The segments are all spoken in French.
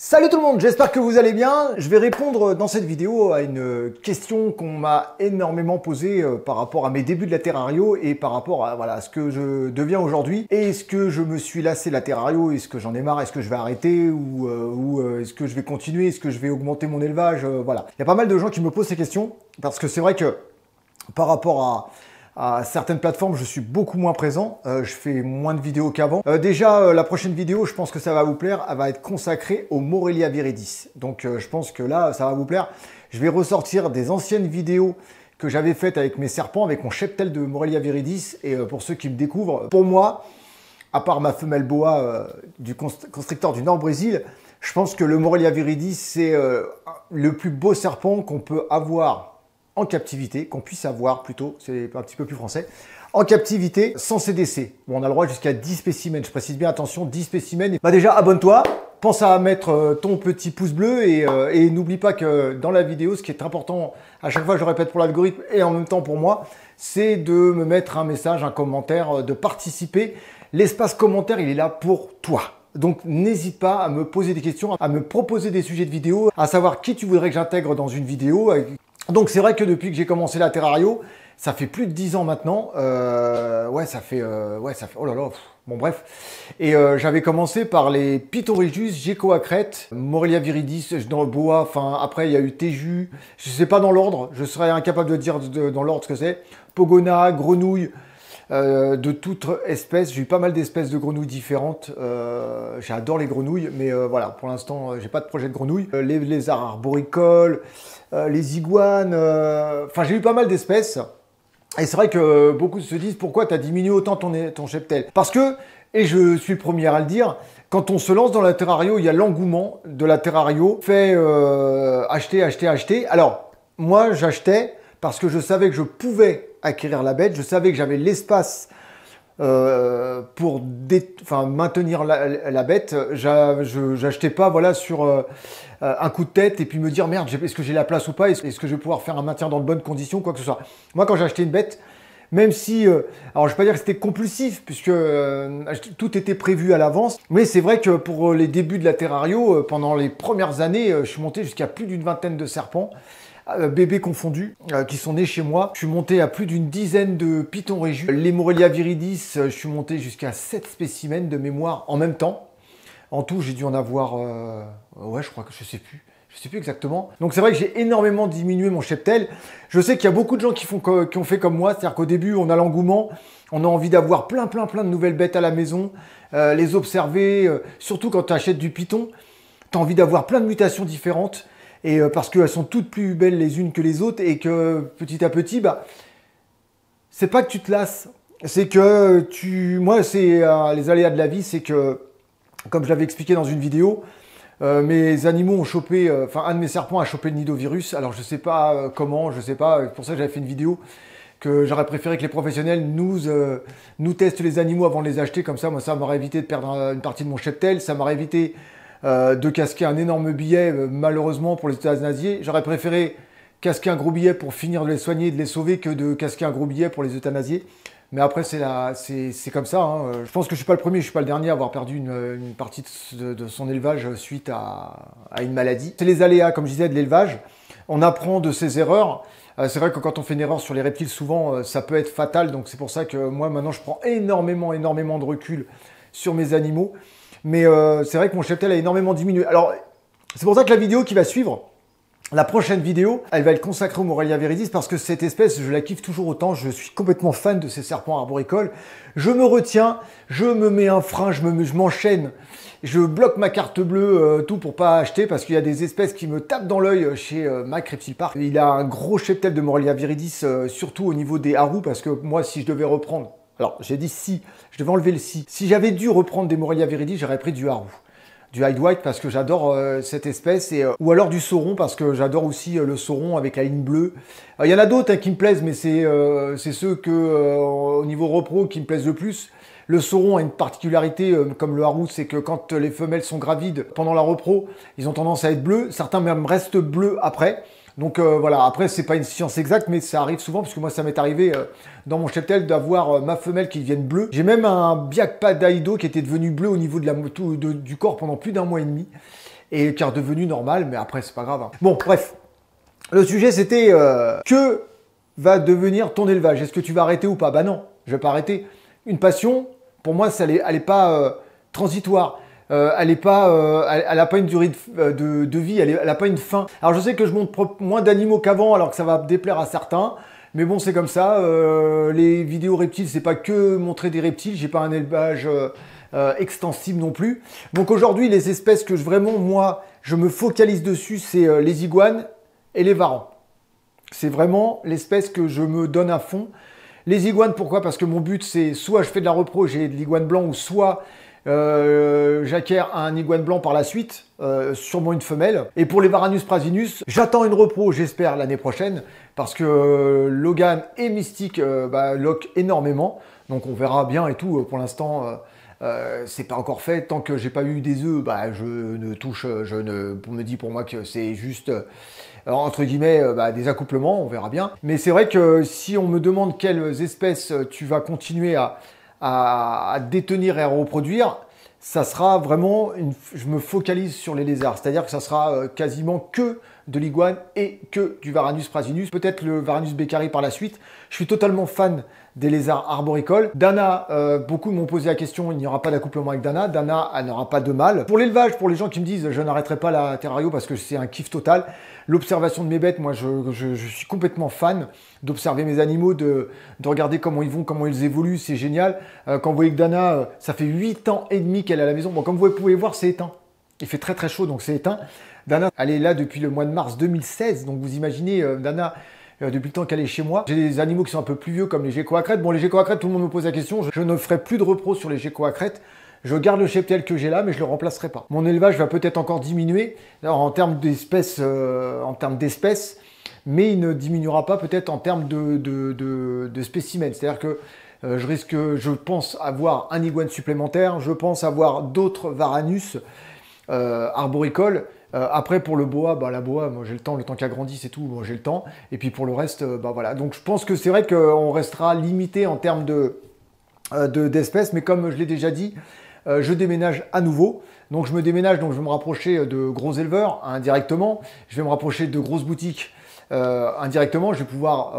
Salut tout le monde, j'espère que vous allez bien. Je vais répondre dans cette vidéo à une question qu'on m'a énormément posée par rapport à mes débuts de la Terrario et par rapport à voilà, ce que je deviens aujourd'hui. Est-ce que je me suis lassé de la Terrario? Est-ce que j'en ai marre? Est-ce que je vais arrêter? Ou est-ce que je vais continuer? Est-ce que je vais augmenter mon élevage? Voilà. Il y a pas mal de gens qui me posent ces questions parce que c'est vrai que par rapport à certaines plateformes, je suis beaucoup moins présent. Je fais moins de vidéos qu'avant. Déjà, la prochaine vidéo, je pense que ça va vous plaire. Elle va être consacrée au Morelia viridis. Donc, je pense que là, ça va vous plaire. Je vais ressortir des anciennes vidéos que j'avais faites avec mes serpents, avec mon cheptel de Morelia viridis. Et pour ceux qui me découvrent, pour moi, à part ma femelle boa du constrictor du Nord-Brésil, je pense que le Morelia viridis, c'est le plus beau serpent qu'on peut avoir en captivité, qu'on puisse avoir plutôt, c'est un petit peu plus français, en captivité sans CDC. Bon, on a le droit jusqu'à 10 spécimens, je précise bien, attention, 10 spécimens. Bah déjà, abonne-toi, pense à mettre ton petit pouce bleu et n'oublie pas que dans la vidéo, ce qui est important, à chaque fois je répète pour l'algorithme et en même temps pour moi, c'est de me mettre un message, un commentaire, de participer. L'espace commentaire, il est là pour toi. Donc n'hésite pas à me poser des questions, à me proposer des sujets de vidéo, à savoir qui tu voudrais que j'intègre dans une vidéo. Donc c'est vrai que depuis que j'ai commencé la Terrario, ça fait plus de 10 ans maintenant. Ouais, ça fait, oh là là, bon bref. Et j'avais commencé par les Pitorhynchus, Gecoacrète, Morelia viridis, dans le boa. Enfin après il y a eu Téju. Je sais pas dans l'ordre. Je serais incapable de dire dans l'ordre ce que c'est. Pogona, grenouille. De toute espèce, j'ai eu pas mal d'espèces de grenouilles différentes. J'adore les grenouilles, mais voilà, pour l'instant, j'ai pas de projet de grenouilles. Les lézards arboricoles, les iguanes, enfin j'ai eu pas mal d'espèces. Et c'est vrai que beaucoup se disent pourquoi tu as diminué autant ton cheptel. Parce que, et je suis le premier à le dire, quand on se lance dans la Terrario, il y a l'engouement de la Terrario. Fait acheter. Alors, moi j'achetais parce que je savais que je pouvais acquérir la bête, je savais que j'avais l'espace pour maintenir la bête. J'achetais pas voilà, sur un coup de tête et puis me dire merde, est-ce que j'ai la place ou pas, est-ce que je vais pouvoir faire un maintien dans de bonnes conditions, quoi que ce soit. Moi quand j'ai acheté une bête, même si, alors je vais pas dire que c'était compulsif, puisque tout était prévu à l'avance, mais c'est vrai que pour les débuts de la Terrario, pendant les premières années, je suis monté jusqu'à plus d'une vingtaine de serpents, bébés confondus, qui sont nés chez moi. Je suis monté à plus d'une dizaine de Pitorhynchus. Les Morelia viridis, je suis monté jusqu'à 7 spécimens de mémoire en même temps. En tout, j'ai dû en avoir, ouais, je crois que je sais plus exactement. Donc c'est vrai que j'ai énormément diminué mon cheptel. Je sais qu'il y a beaucoup de gens qui ont fait comme moi, c'est-à-dire qu'au début, on a l'engouement, on a envie d'avoir plein de nouvelles bêtes à la maison, les observer, surtout quand tu achètes du python, tu as envie d'avoir plein de mutations différentes. Et parce qu'elles sont toutes plus belles les unes que les autres et que petit à petit, bah, c'est pas que tu te lasses, c'est que moi, c'est les aléas de la vie, c'est que, comme je l'avais expliqué dans une vidéo, mes animaux ont chopé, un de mes serpents a chopé le nidovirus. Alors je sais pas comment, je sais pas, pour ça j'avais fait une vidéo que j'aurais préféré que les professionnels nous testent les animaux avant de les acheter, comme ça, moi ça m'aurait évité de perdre une partie de mon cheptel, ça m'aurait évité de casquer un énorme billet, malheureusement pour les euthanasiés. J'aurais préféré casquer un gros billet pour finir de les soigner et de les sauver que de casquer un gros billet pour les euthanasier. Mais après, c'est comme ça. Hein. Je pense que je suis pas le premier, je suis pas le dernier à avoir perdu une partie de son élevage suite à une maladie. C'est les aléas, comme je disais, de l'élevage. On apprend de ses erreurs. C'est vrai que quand on fait une erreur sur les reptiles, souvent, ça peut être fatal. Donc c'est pour ça que moi, maintenant, je prends énormément de recul sur mes animaux. Mais c'est vrai que mon cheptel a énormément diminué. Alors, c'est pour ça que la vidéo qui va suivre, la prochaine vidéo, elle va être consacrée au Morelia viridis parce que cette espèce, je la kiffe toujours autant. Je suis complètement fan de ces serpents arboricoles. Je me retiens, je me mets un frein, je m'enchaîne. Je bloque ma carte bleue, tout pour pas acheter parce qu'il y a des espèces qui me tapent dans l'œil chez Mac Reptile Park. Il a un gros cheptel de Morelia viridis, surtout au niveau des harous, parce que moi, si je devais reprendre, alors j'ai dit si, je devais enlever le si. Si j'avais dû reprendre des Morelia viridis, j'aurais pris du harou. Du hide white parce que j'adore cette espèce, ou alors du sauron parce que j'adore aussi le sauron avec la ligne bleue. Il y en a d'autres qui me plaisent, mais c'est ceux au niveau repro qui me plaisent le plus. Le sauron a une particularité comme le harou, c'est que quand les femelles sont gravides pendant la repro, ils ont tendance à être bleus. Certains même restent bleus après. Donc voilà, après c'est pas une science exacte, mais ça arrive souvent, parce que moi ça m'est arrivé dans mon cheptel d'avoir ma femelle qui devienne bleue. J'ai même un Biakpa Daido qui était devenu bleu au niveau de du corps pendant plus d'un mois et demi. et qui est redevenu normal, mais après c'est pas grave. Hein. Bon, bref, le sujet c'était que va devenir ton élevage? Est-ce que tu vas arrêter ou pas? Bah non, je vais pas arrêter. Une passion, pour moi, elle est pas transitoire. Elle n'a pas une durée de vie, elle n'a pas une fin. Alors je sais que je montre moins d'animaux qu'avant, alors que ça va déplaire à certains. Mais bon, c'est comme ça. Les vidéos reptiles, c'est pas que montrer des reptiles. J'ai pas un élevage extensible non plus. Donc aujourd'hui, les espèces que moi, je me focalise dessus, c'est les iguanes et les varans. C'est vraiment l'espèce que je me donne à fond. Les iguanes, pourquoi? Parce que mon but, c'est soit je fais de la repro, j'ai de l'iguane blanc, ou soit j'acquiers un iguane blanc par la suite, sûrement une femelle. Et pour les Varanus prasinus, j'attends une repro, j'espère, l'année prochaine, parce que Logan et Mystique loquent énormément. Donc on verra bien et tout. Pour l'instant, c'est pas encore fait. Tant que j'ai pas eu des œufs, je ne touche, on me dit pour moi que c'est juste entre guillemets des accouplements, on verra bien. Mais c'est vrai que si on me demande quelles espèces tu vas continuer à détenir et à reproduire, ça sera vraiment, je me focalise sur les lézards. C'est-à-dire que ça sera quasiment que de l'iguane et que du Varanus prasinus. Peut-être le Varanus beccari par la suite. Je suis totalement fan des lézards arboricoles. Dana, beaucoup m'ont posé la question, il n'y aura pas d'accouplement avec Dana. Dana, elle n'aura pas de mâle. Pour l'élevage, pour les gens qui me disent je n'arrêterai pas la Terrario parce que c'est un kiff total. L'observation de mes bêtes, moi je suis complètement fan d'observer mes animaux, de regarder comment ils vont, comment ils évoluent, c'est génial. Quand vous voyez que Dana, ça fait 8 ans et demi qu'elle est à la maison. Bon, comme vous pouvez voir, c'est éteint. Il fait très très chaud, donc c'est éteint. Dana, elle est là depuis le mois de mars 2016, donc vous imaginez, Dana, depuis le temps qu'elle est chez moi. J'ai des animaux qui sont un peu plus vieux, comme les gecko à crête. Bon, les gecko à crête, tout le monde me pose la question. Je ne ferai plus de repro sur les gecko à crête. Je garde le cheptel que j'ai là, mais je ne le remplacerai pas. Mon élevage va peut-être encore diminuer en termes d'espèces, mais il ne diminuera pas peut-être en termes de spécimens. C'est-à-dire que je pense avoir un iguane supplémentaire, je pense avoir d'autres Varanus arboricoles. Après pour le boa, la boa, moi j'ai le temps qui agrandit, c'est tout, moi j'ai le temps. Et puis pour le reste, voilà. Donc je pense que c'est vrai qu'on restera limité en termes d'espèces, mais comme je l'ai déjà dit, je déménage à nouveau. Donc je me déménage, donc je vais me rapprocher de gros éleveurs indirectement. Je vais me rapprocher de grosses boutiques indirectement. Je vais pouvoir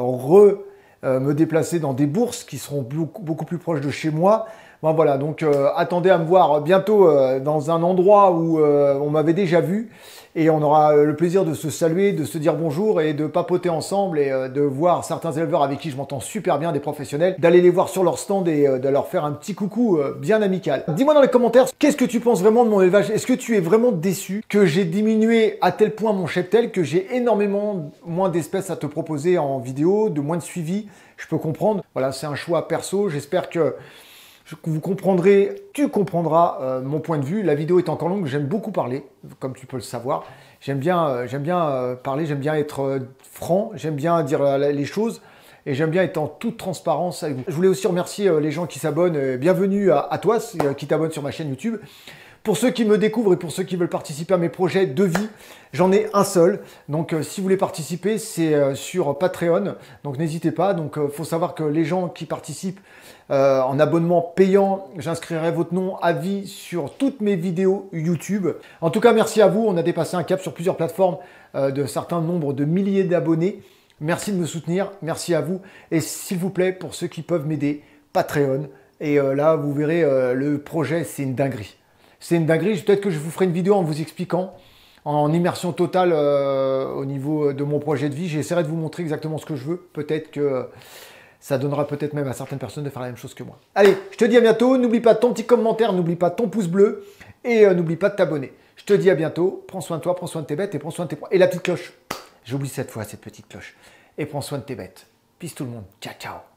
me déplacer dans des bourses qui seront beaucoup plus proches de chez moi. Bon, voilà, donc attendez à me voir bientôt dans un endroit où on m'avait déjà vu et on aura le plaisir de se saluer, de se dire bonjour et de papoter ensemble et de voir certains éleveurs avec qui je m'entends super bien, des professionnels, d'aller les voir sur leur stand et de leur faire un petit coucou bien amical. Dis-moi dans les commentaires, qu'est-ce que tu penses vraiment de mon élevage? Est-ce que tu es vraiment déçu que j'ai diminué à tel point mon cheptel, que j'ai énormément moins d'espèces à te proposer en vidéo, de moins de suivi? Je peux comprendre, voilà, c'est un choix perso, j'espère que vous comprendrez, tu comprendras mon point de vue. La vidéo est encore longue, j'aime beaucoup parler, comme tu peux le savoir. J'aime bien parler, j'aime bien être franc, j'aime bien dire les choses et j'aime bien être en toute transparence avec vous. Je voulais aussi remercier les gens qui s'abonnent. Bienvenue à toi qui t'abonnes sur ma chaîne YouTube. Pour ceux qui me découvrent et pour ceux qui veulent participer à mes projets de vie, j'en ai un seul. Donc si vous voulez participer, c'est sur Patreon. Donc n'hésitez pas. Donc faut savoir que les gens qui participent en abonnement payant, j'inscrirai votre nom à vie sur toutes mes vidéos YouTube. En tout cas, merci à vous. On a dépassé un cap sur plusieurs plateformes de certains nombres de milliers d'abonnés. Merci de me soutenir. Merci à vous. Et s'il vous plaît, pour ceux qui peuvent m'aider, Patreon. Et là, vous verrez, le projet, c'est une dinguerie. C'est une dinguerie. Peut-être que je vous ferai une vidéo en vous expliquant, en immersion totale au niveau de mon projet de vie. J'essaierai de vous montrer exactement ce que je veux. Peut-être que ça donnera peut-être même à certaines personnes de faire la même chose que moi. Allez, je te dis à bientôt. N'oublie pas ton petit commentaire, n'oublie pas ton pouce bleu et n'oublie pas de t'abonner. Je te dis à bientôt. Prends soin de toi, prends soin de tes bêtes et prends soin de tes... Et la petite cloche. J'oublie cette fois, cette petite cloche. Et prends soin de tes bêtes. Peace tout le monde. Ciao, ciao.